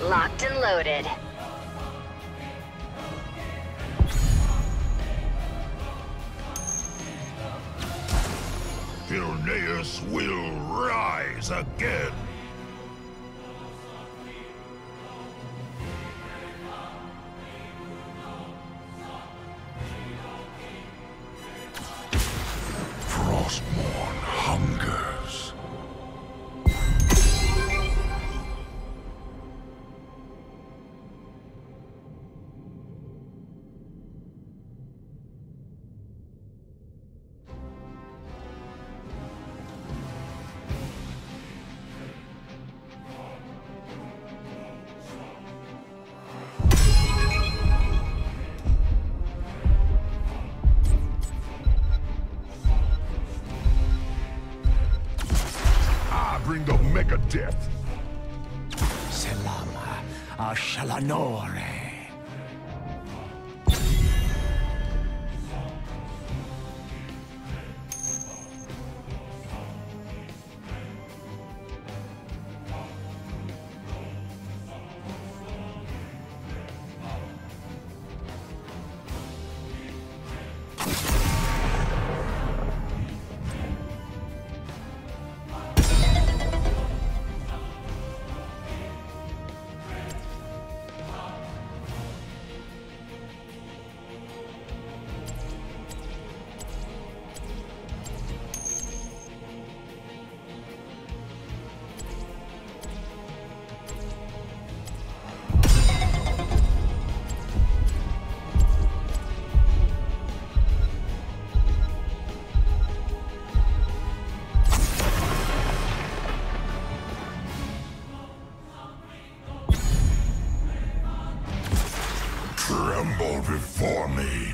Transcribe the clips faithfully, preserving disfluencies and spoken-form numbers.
Locked and loaded. Filneus will rise again. Frostmourne hungers. Bring the mega death. Selama Ashalanore. Tremble before me.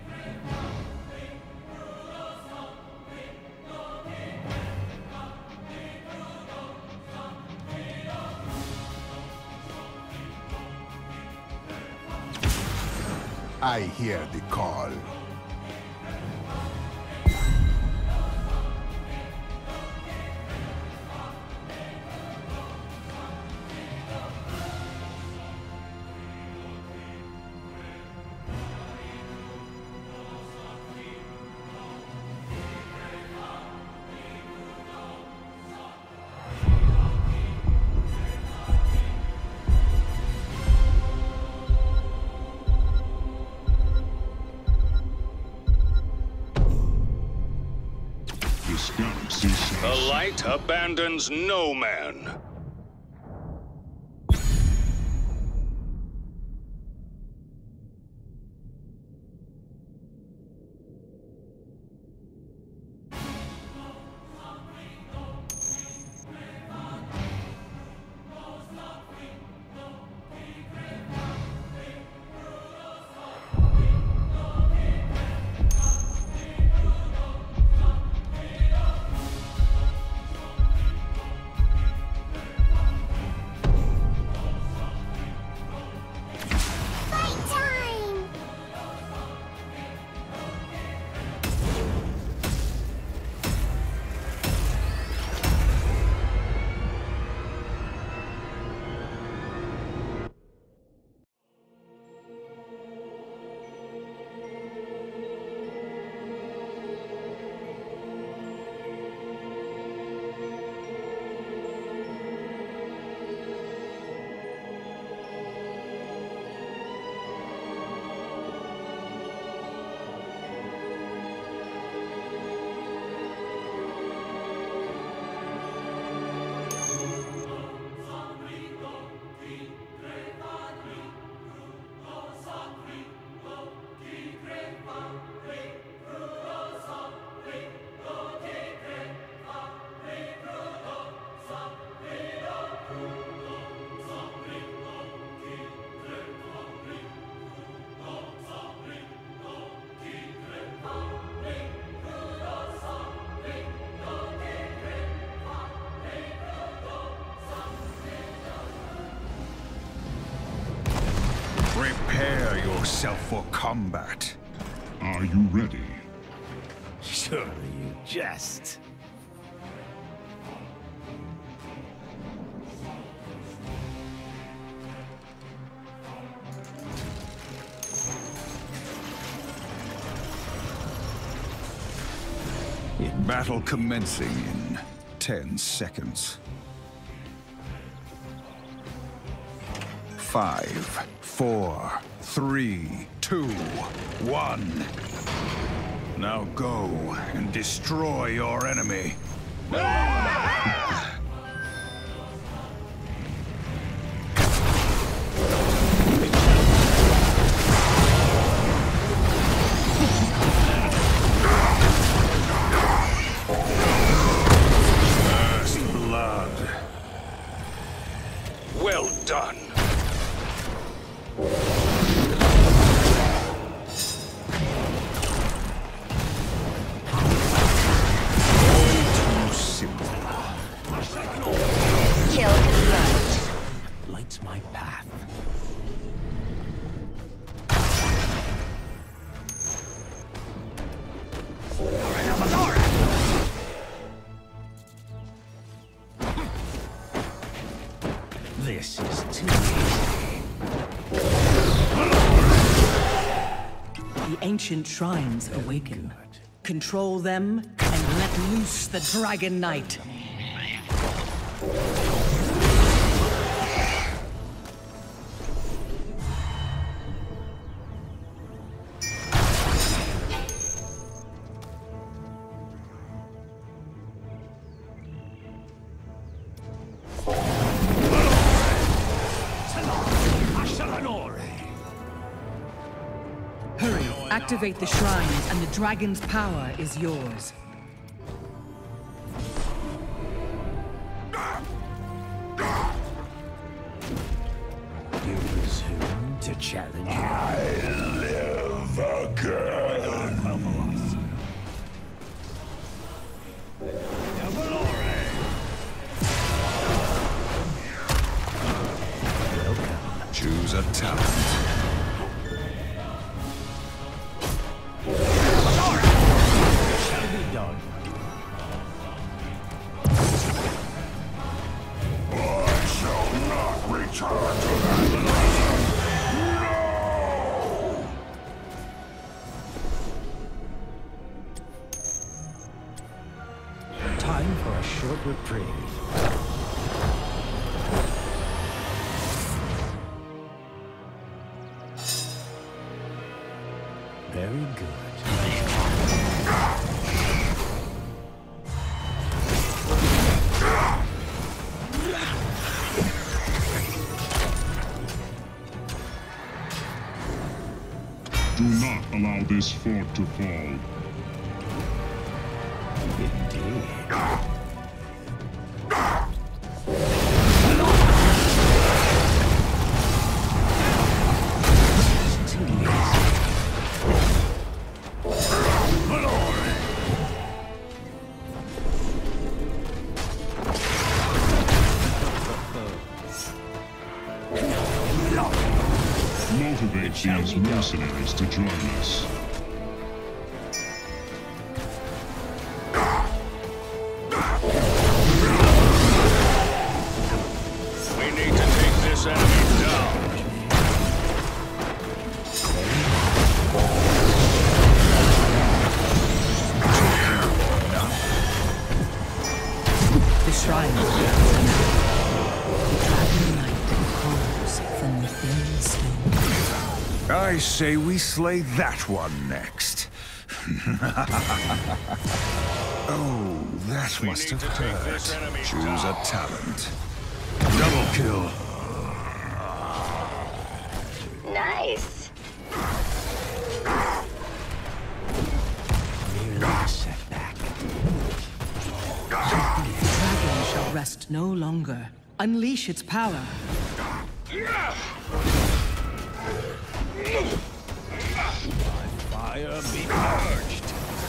I hear the call. The light abandons no man. Prepare yourself for combat. Are you ready? Surely you jest. Battle commencing in ten seconds. Five, four, three, two, one. Now go and destroy your enemy. First blood. Well done. Kill confirmed. Lights my path. This is too easy. The ancient shrines awaken. Control them and let loose the Dragon Knight. Hurry, activate the shrines and the dragon's power is yours. You presume to challenge I live again. Choose a talent. Shall be done. I shall not return to that. Time for a short reprieve. Very good. Do not allow this fort to fall. Indeed. It's too easy. Motivate these mercenaries to join us. We need to take this enemy down. The shrine is yours. The Dragon Knight calls from within stone. I say we slay that one next. Oh, that We must need have to take this hurt. enemy Choose down. a talent. Double kill. Nice. Merely a setback. The dragon shall rest no longer. Unleash its power. Fire be purged.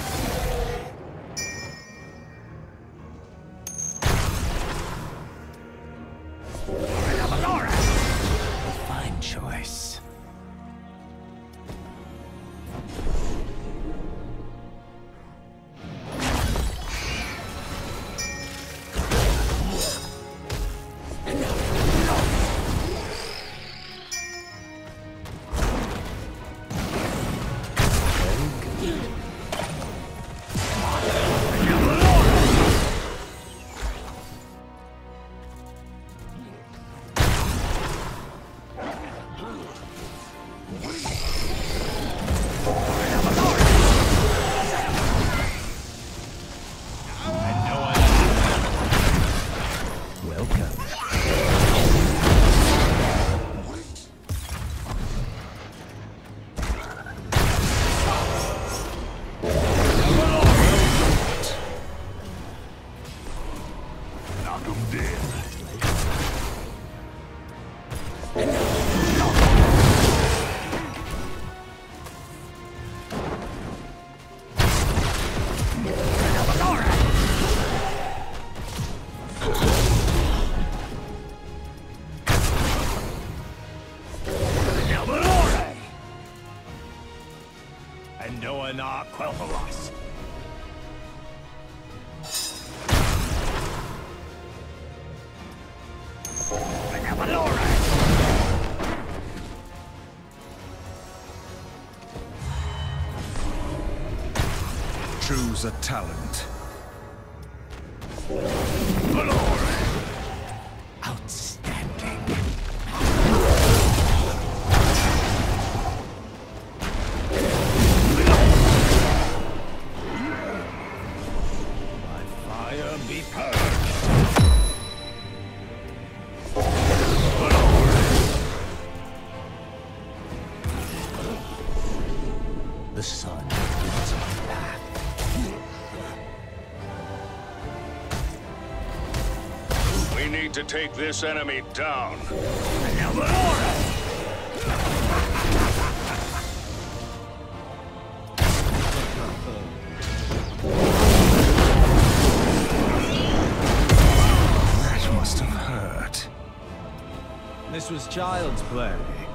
A fine choice. Very good. knock 'em dead. And Noah na Quel'Thalas. Choose a talent. Outstanding. My fire be purged. The sun is my path. We need to take this enemy down. That must have hurt. This was child's play.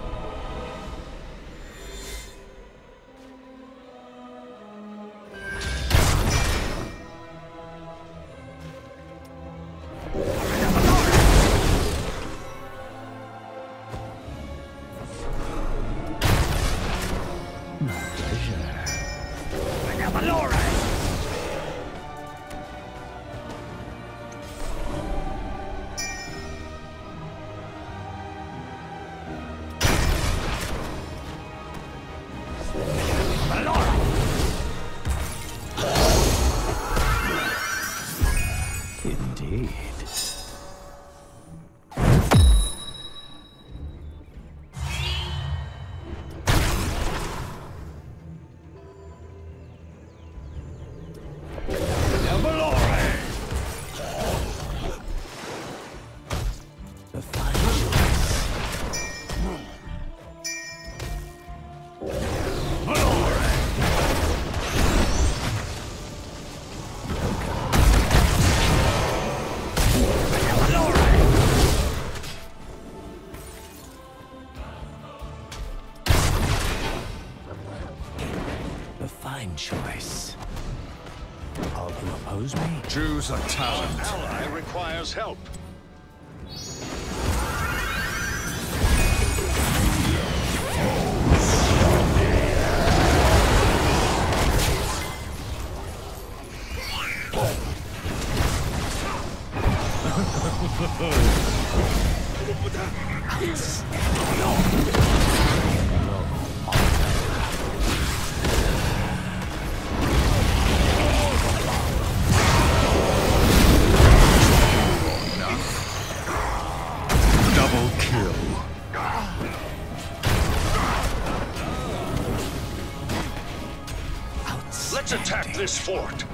Indeed. The fine The fine choice. All who oppose me? Choose a talent. Ally requires help. Double kill. Let's attack this fort.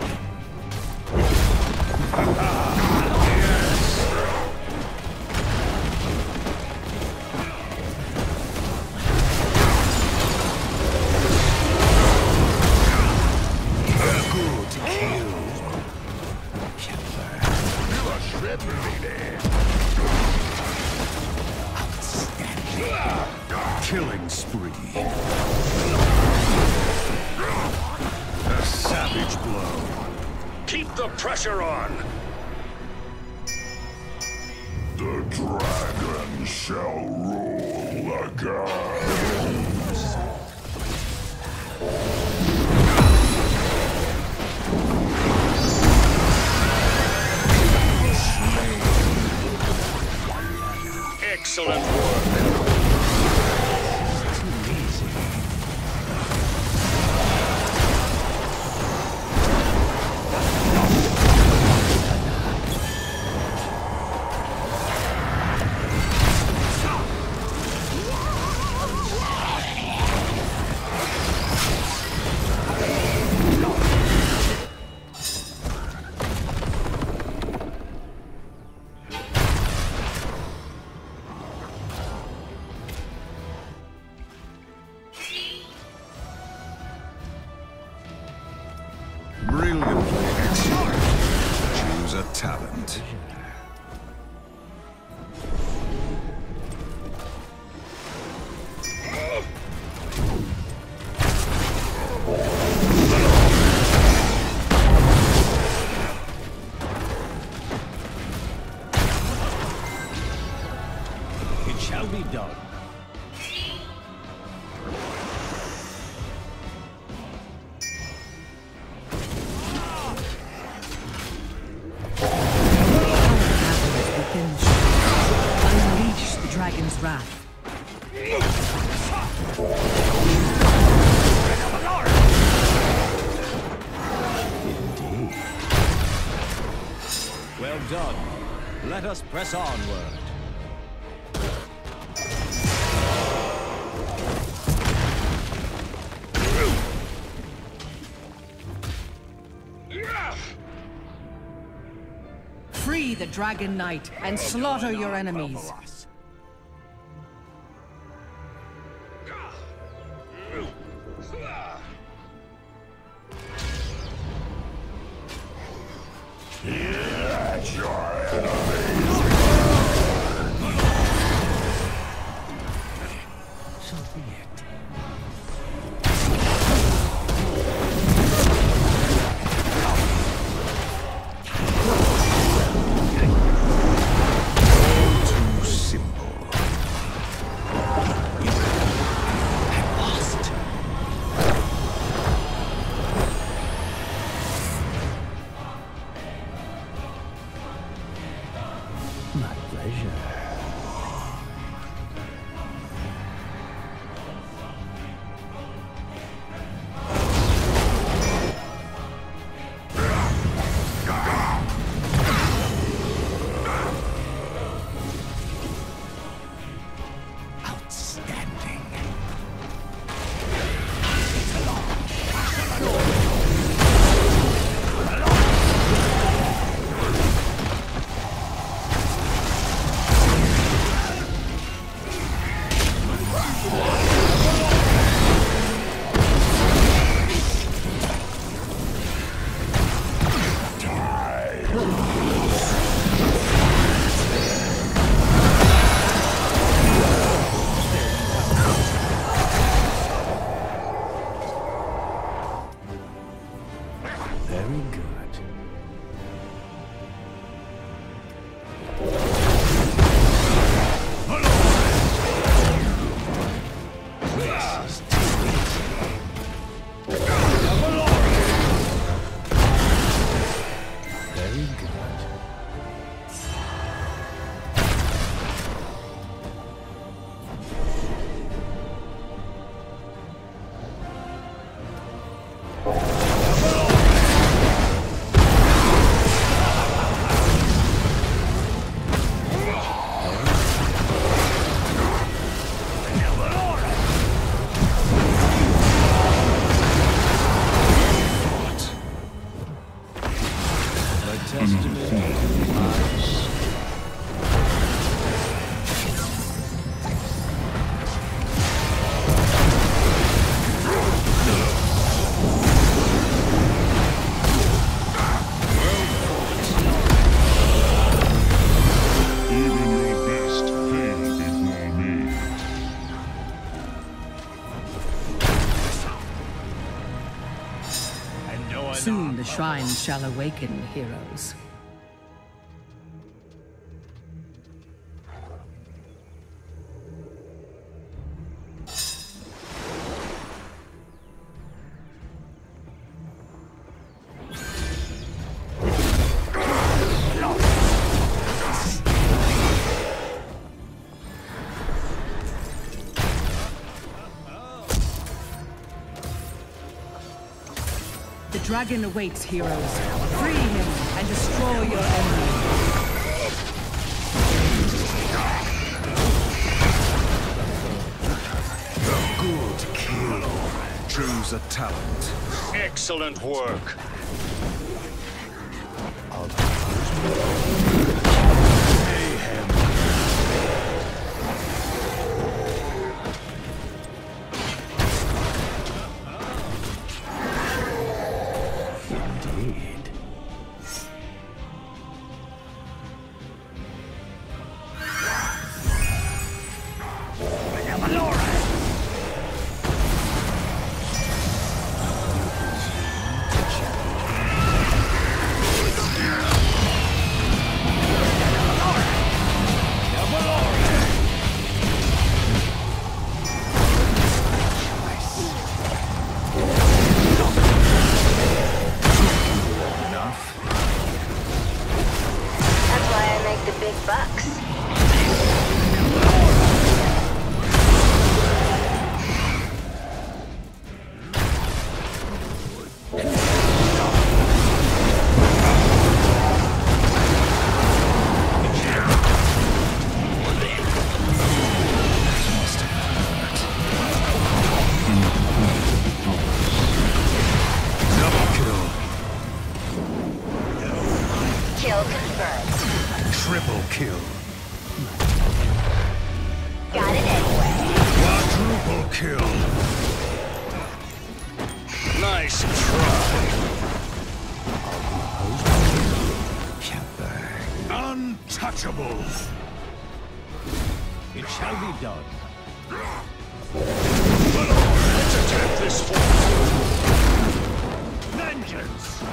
Killing spree. A savage blow. Keep the pressure on. The dragon shall rule the gods. Excellent work. be done. Unleash the dragon's wrath. Indeed. Well done. Let us press onward. Free the Dragon Knight and slaughter your enemies. Let your enemies So be it. Too simple. I lost. My pleasure. Outstanding. Very good. Very good. A testament to my Even your best fail before me. Soon the shrines shall awaken, heroes. The dragon awaits, heroes. Free him and destroy your enemies. Good kill. Choose a talent. Excellent work. Indeed. the big bucks. Kill confirmed. Triple kill. Got it anyway. Quadruple kill. Nice try. Untouchable. It shall be done. Let's attack this fort. Vengeance.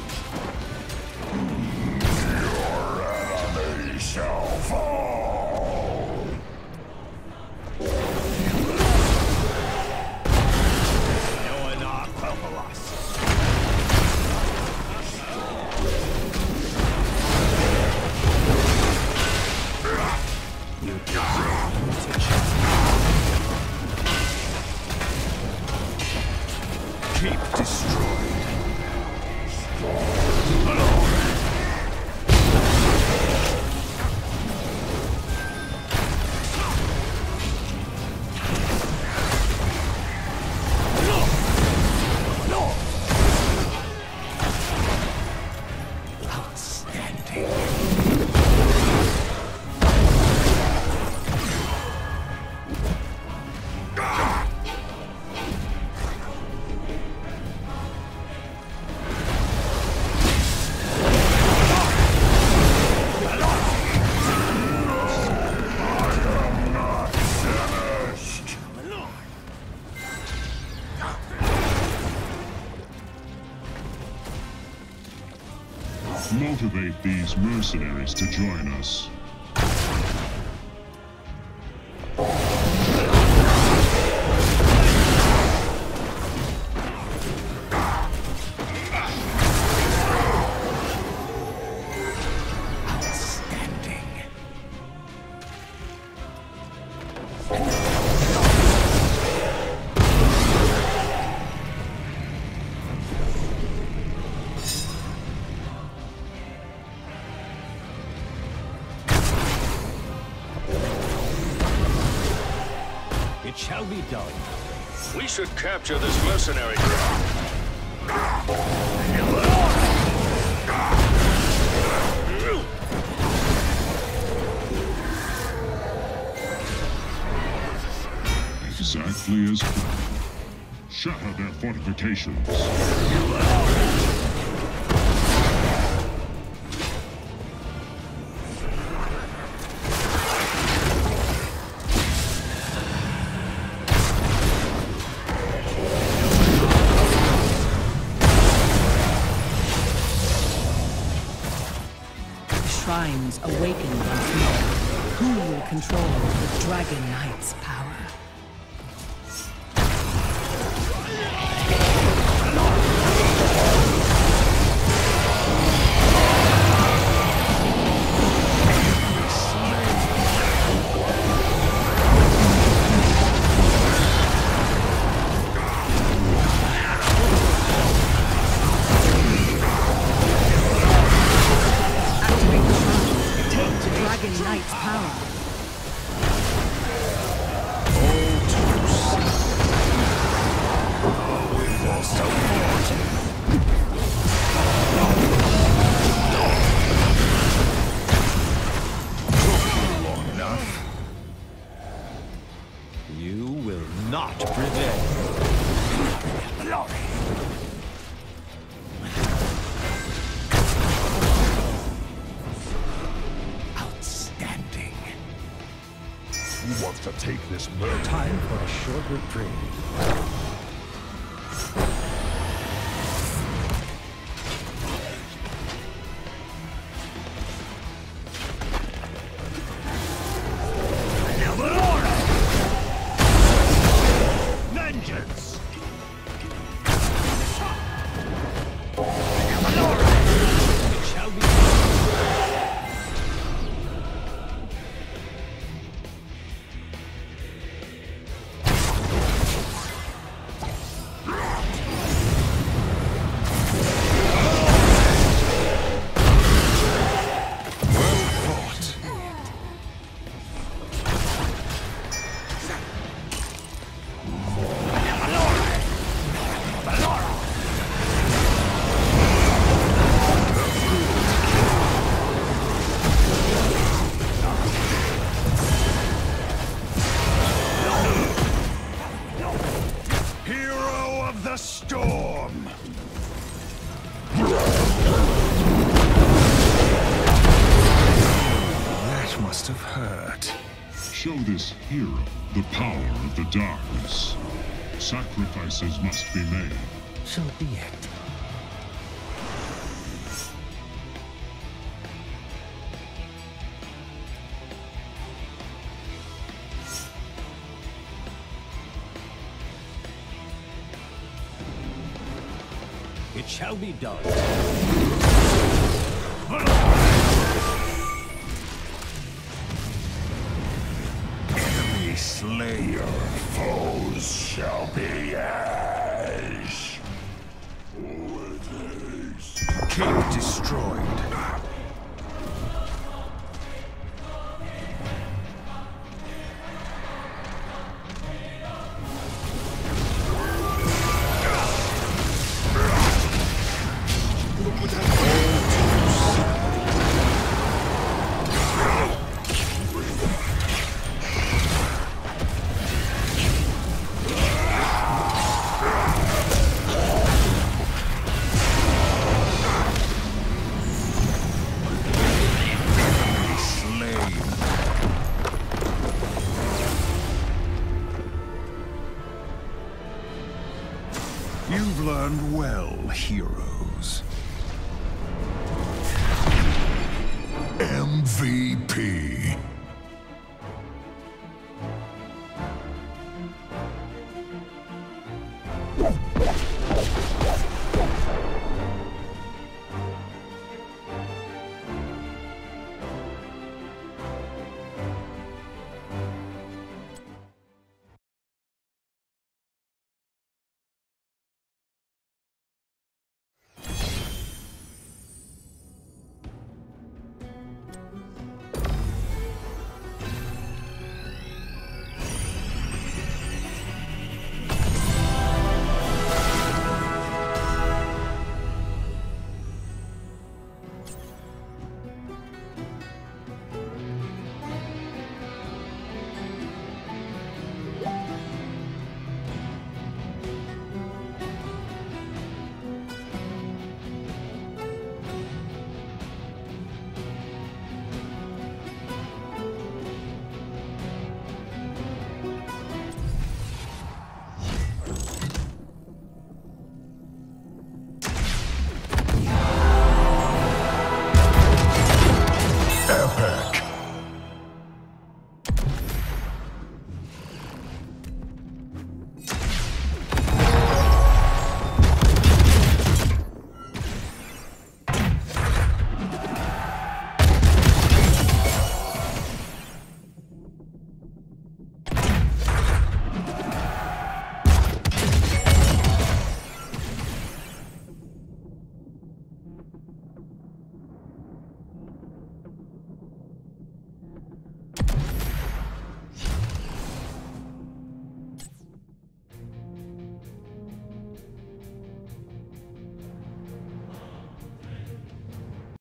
They shall fall. Keep destroyed. Motivate these mercenaries to join us. It shall be done. We should capture this mercenary ground. Exactly as planned. Shatter their fortifications. Shrines awaken once more. Who will control the Dragon Knight's power? Dragon Knight's power. We've lost a fort. Long enough. You will not prevail. Outstanding. You want to take this murder? Time for a short reprieve. show this hero the power of the darkness, sacrifices must be made. So be it. It shall be done. Enemy slayer, foes shall be ash. Cape destroyed. You've learned well, heroes. M V P. Epic.